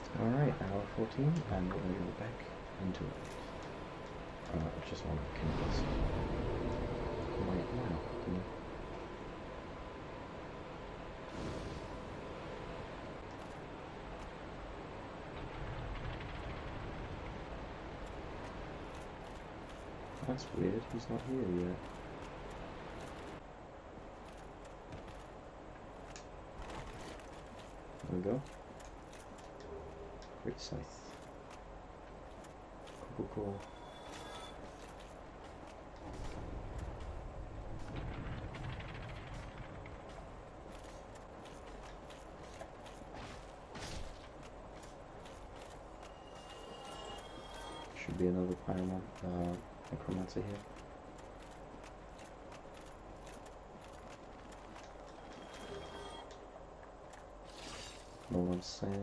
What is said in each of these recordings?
Alright, hour 14, and we're going to go back into it. I just want to kill this. Why not, you know? That's weird, he's not here yet. There we go. Great scythe. Cool. Should be another necromancer here. No one's saying.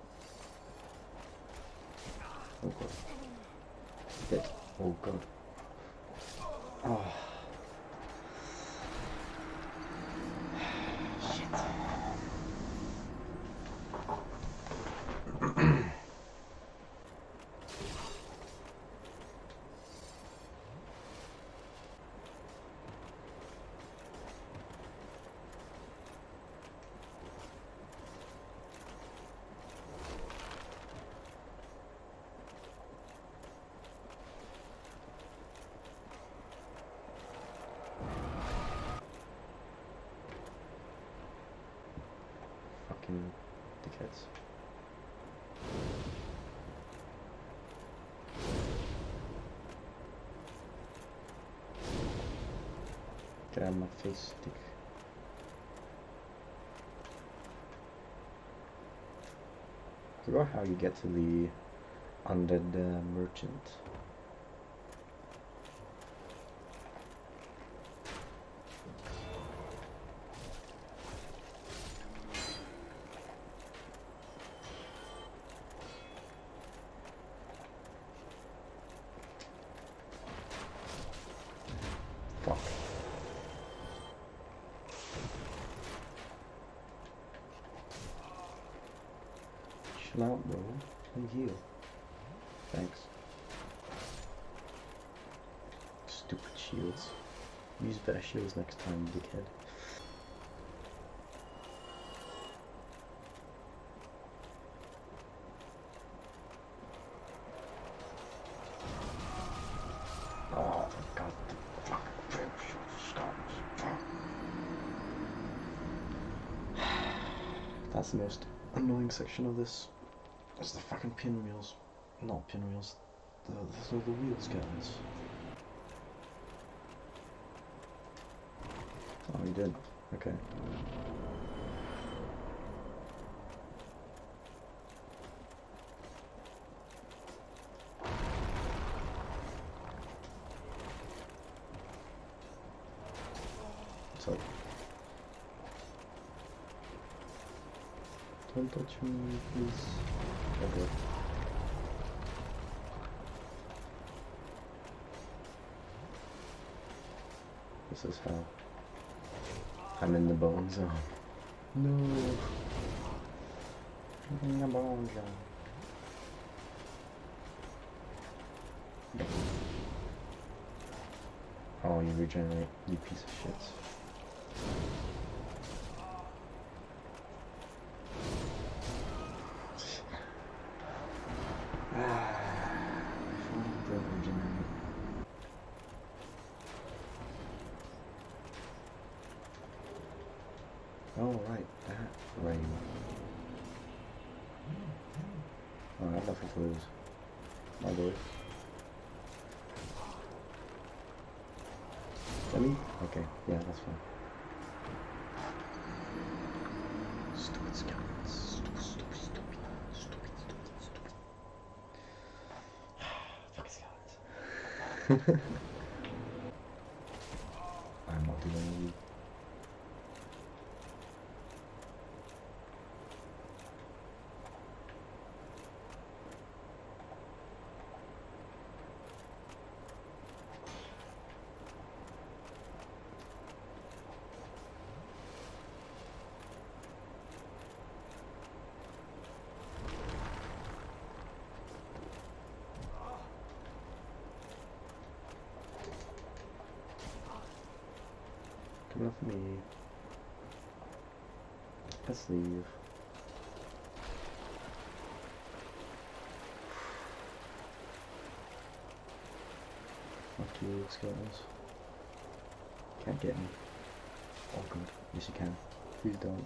Oh god. Dead. Oh god. Oh. Shit. Fucking dickheads. Get out of my face, dick. I forgot how you get to the undead merchant. Fuck. Chill out, bro. Let me heal. Thanks. Stupid shields. Use better shields next time, dickhead. Oh, god. Fuck. That's the most annoying section of this. It's the fucking pinwheels. Not pinwheels. The wheels, guys. Oh, he did. Okay. What's up? Don't touch me, please. Okay. This is how I'm in the bone zone. No. I'm in the bone zone. Oh, you regenerate, you piece of shit. Oh, right, that rain. Oh, I have nothing to lose. My boy. Me? Okay, yeah, that's fine. Stupid skeletons. Stupid. Fucking skeletons. I'm not dealing with you. Enough for me. Let's leave. Fuck you, skeletons. Can't get me. Oh god, yes you can. Please don't.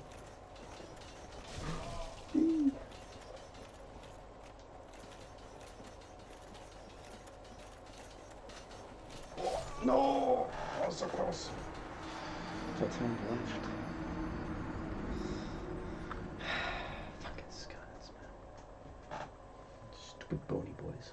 No! I was so close. That time left. Fucking skeletons, man. Stupid bony boys.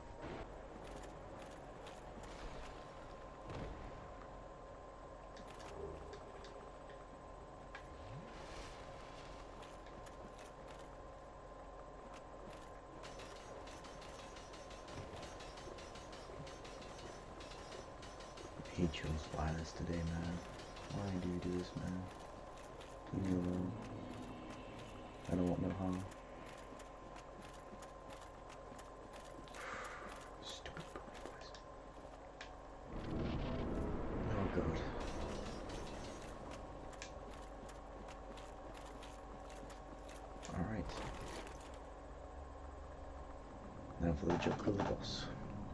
I hate you violence today, man. Why do you do this, man? Leave me alone. I don't want no harm. Stupid boys. Oh god. Alright. Now for the joke of the boss.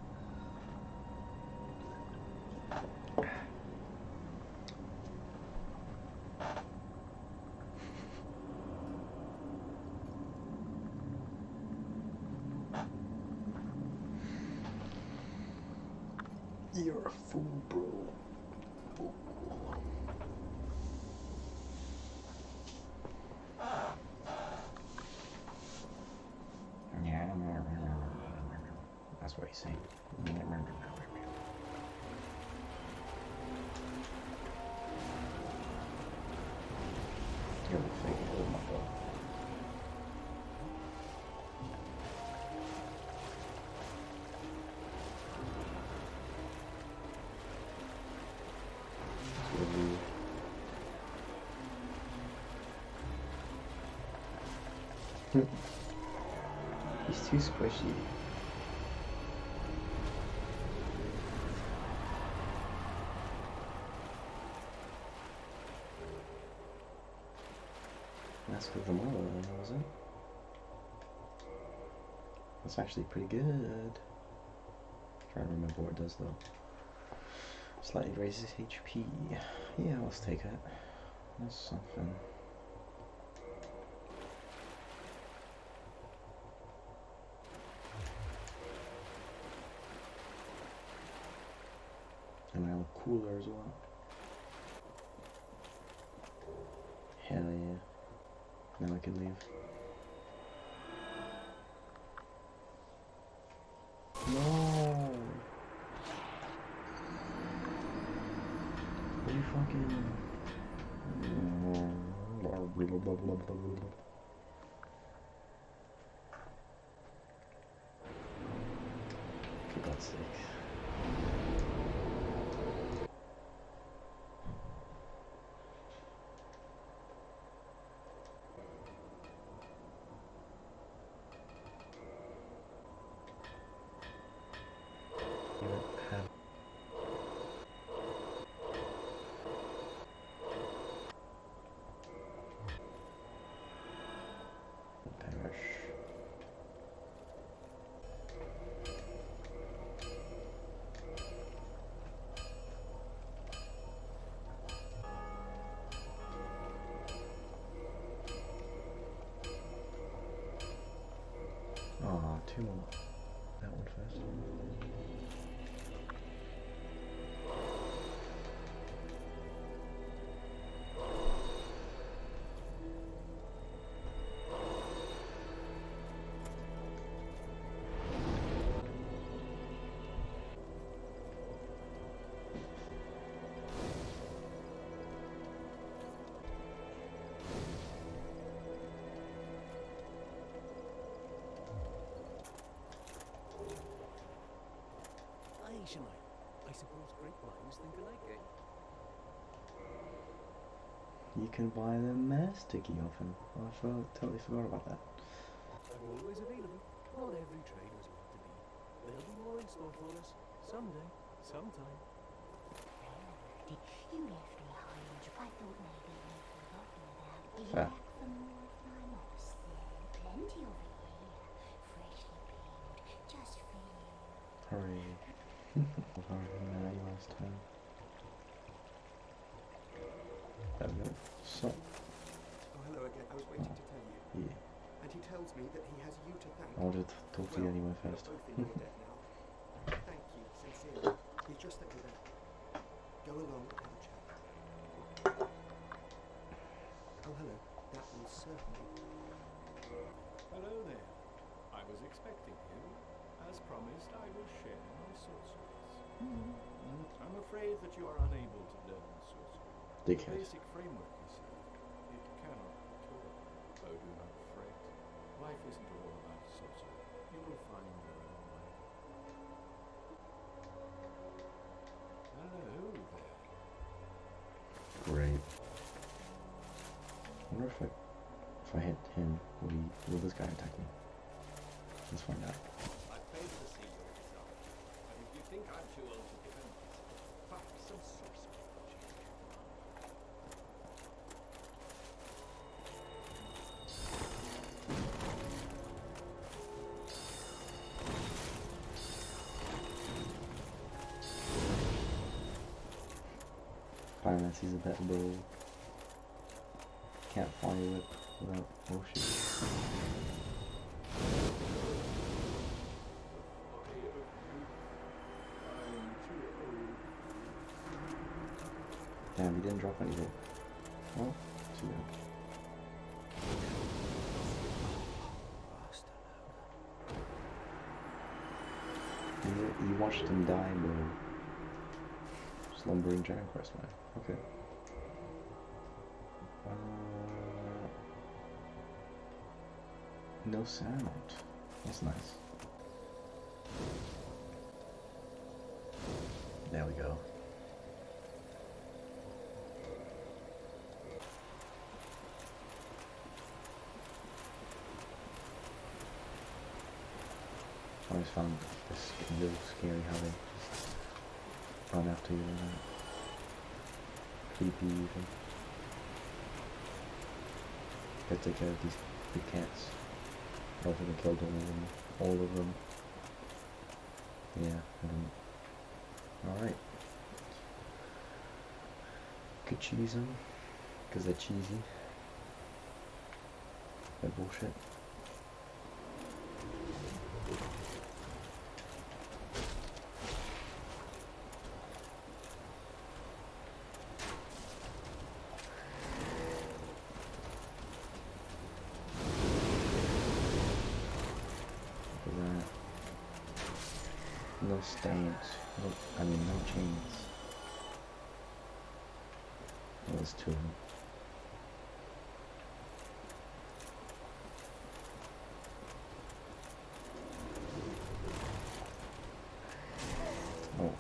You're a fool, bro. Ooh. Yeah, that's what he's saying. You're the fake. Oh my god. He's too squishy. That's with the model, was it? That's actually pretty good. Trying to remember what it does though. Slightly raises HP. Yeah, let's take it. That's something. And I look cooler as well. Hell yeah. Now I can leave. No! Are you fucking... For God's sake. Oh, two more. That one first. I suppose great minds think alike, eh? You can buy the sticky often. I totally forgot about that. I'm always available. Not every trade was meant to be. There'll be more in store for us. Someday. Sometime. You left me high Fair. Hurry. Last time. There we go. So. Oh, hello again. I was waiting to tell you. Yeah. And he tells me that he has you to thank. I wanted to talk to you anyway first. You're both in your debt now. Thank you, sincerely. He's just let me back. Go along and have a chat. Oh, hello. That will certainly. Hello there. I was expecting you. As promised, I will share my sorceries. I'm afraid that you are unable to learn sorcery. The Dickhead. basic framework, you see, it cannot be taught. Oh, do not fret. Life isn't all about sorcery. You will find your own way. Hello there. Great. I wonder if I hit him, will this guy attack me? Let's find out. I fail to see your desire. But if you think I'm too old to defend myself, perhaps some sorcery will change your mind. Pyromancy's a better build. Can't fire whip without. Oh shit. Damn, he didn't drop anything. Well, too bad. You watched him die, bro. Slumbering Giant Quest, man. Okay. No sound. That's nice. There we go. I always found this a little scary how they just run after you and that. Creepy even. Gotta take care of these big cats. I don't think I killed all of them. Yeah, I didn't. Alright. Could cheese them, because they're cheesy. They're bullshit. No stains. No, I mean, no chains. Well, there's two of them. Oh.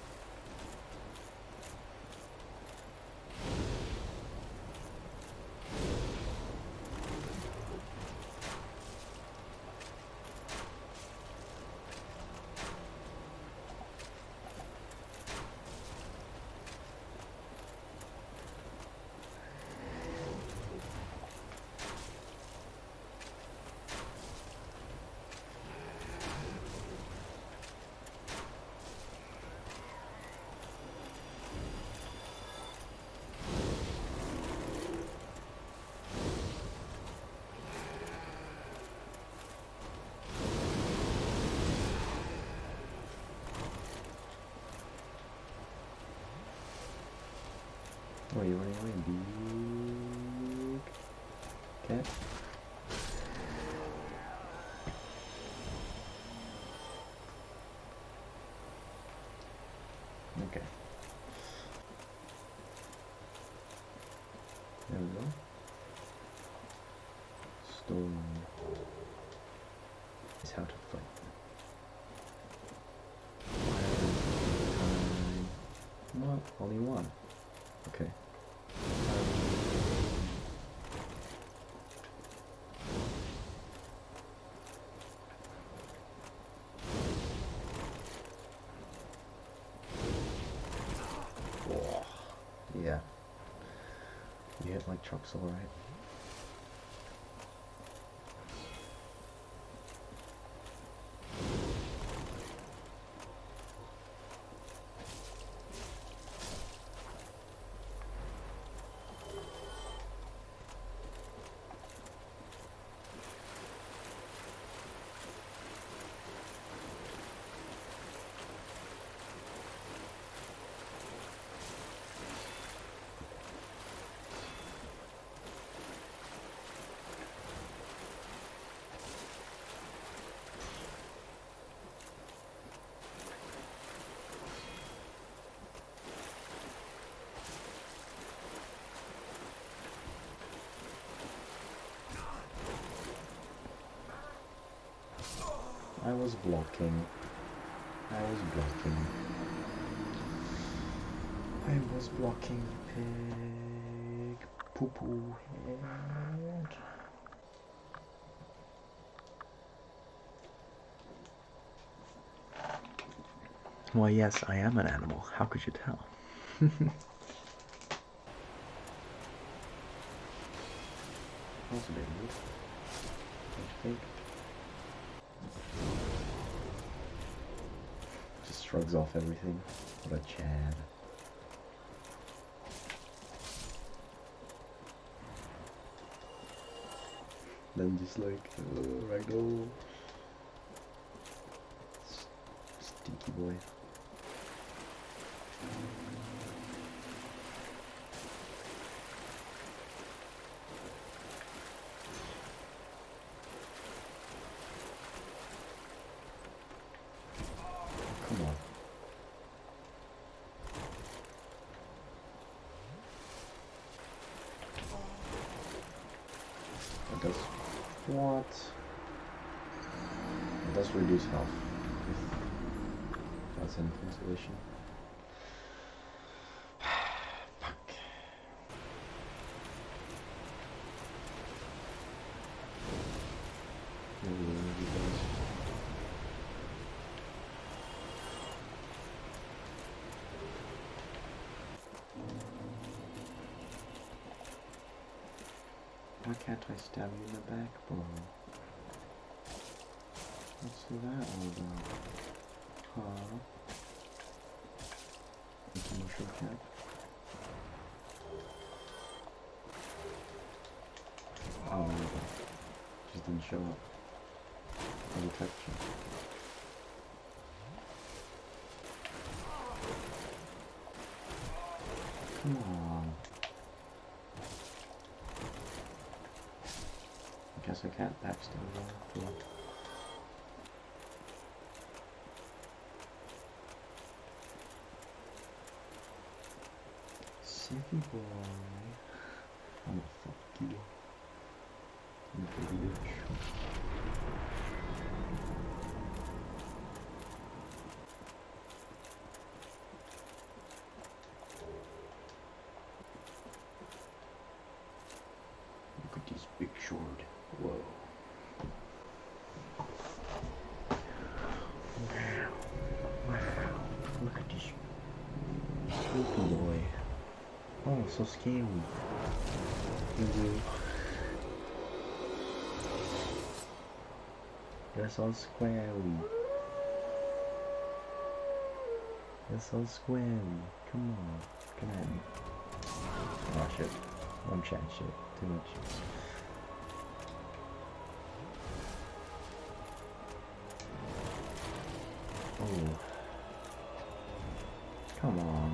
Oh, you're running away, big cat. Okay. There we go. Stone is how to fight. What? Only one. Okay. Yeah. bit like truck's alright. I was blocking. I was blocking. I was blocking, pig. Poo-poo head. Why, yes, I am an animal. How could you tell? That's a bit weird. Don't you think? Just shrugs off everything. What a Chad. Then just like, ragdoll. Stinky boy. Come on. It does what? It does reduce health. If that's any consolation. Fuck. Why can't I stab you in the backbone? What's that all about? Huh? Mushroom cap? Oh, there we go. Just didn't show up. No detection. Come on. I guess I can't backstab you. Sicky boy. I'm gonna fuck you. You big bitch. Look at this big sword. Whoa. Wow. Wow. Look at this sleepy boy. Oh, so scary. You're so squarey. You're so squarey. Come on. Come at me. Oh shit. I'm chatting shit. Too much. Oh. Come on.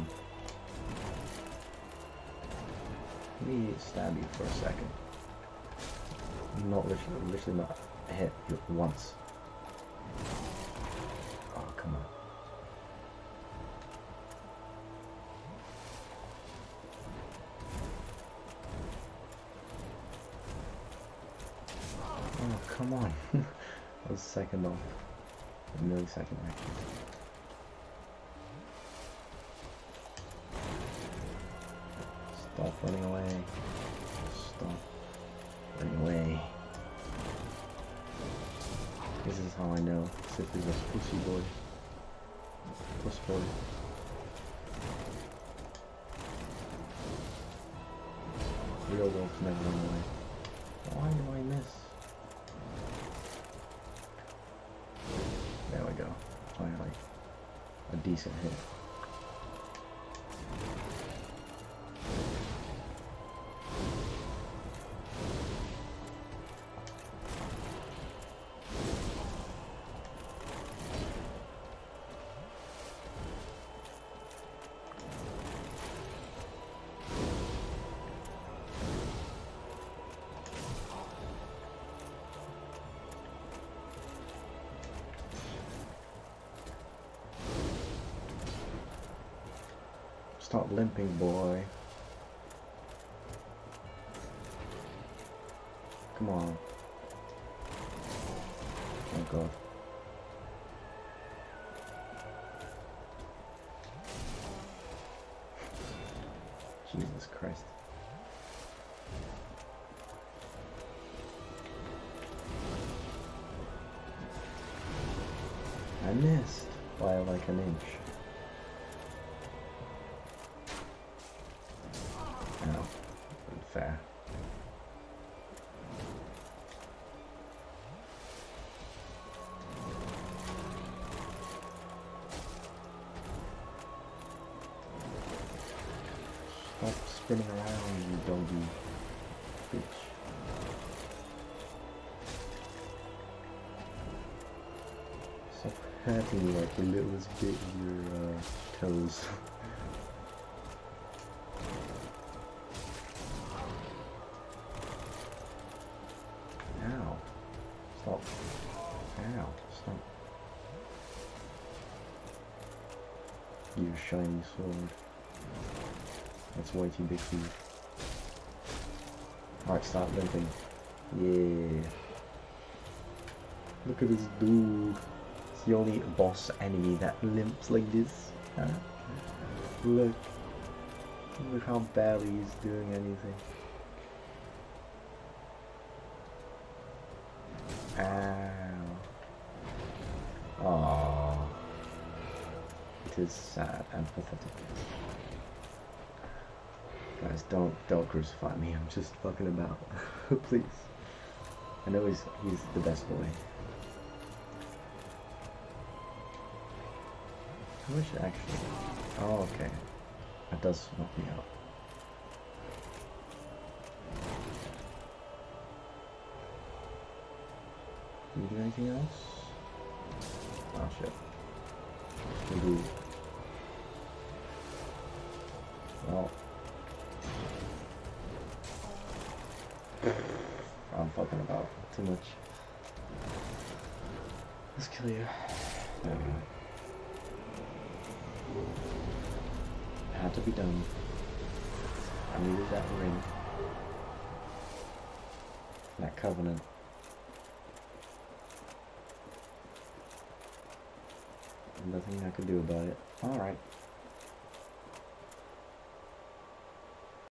Let me stab you for a second. Not literally not hit you once. Oh, come on. Oh, come on. That was a second off. A millisecond actually. Stop running away. Stop running away. This is how I know Sif is a pussy boy. Puss boy. Real wolves never run away. Why do I miss? There we go. Finally. A decent hit. Stop limping, boy. Come on. Oh god. Jesus Christ. I missed by like an inch. No, unfair. Stop spinning around, you doggy bitch. Stop hurting me like the littlest bit of your toes. Ow. Stop. Ow. Stop. You shiny sword. That's way too big for you. Alright, start limping. Yeah. Look at this dude. It's the only boss enemy that limps like this. Huh? Look. Look how barely he's doing anything. Ow. Aww. It is sad and pathetic. Guys, don't crucify me. I'm just fucking about. Please. I know he's the best boy. I wish actually. Oh, okay. That does knock me out. Can we do anything else? Oh shit. We do. Well. I'm fucking about too much. Let's kill you. There we go. It had to be done. I needed that ring. That covenant. Nothing I could do about it. Alright.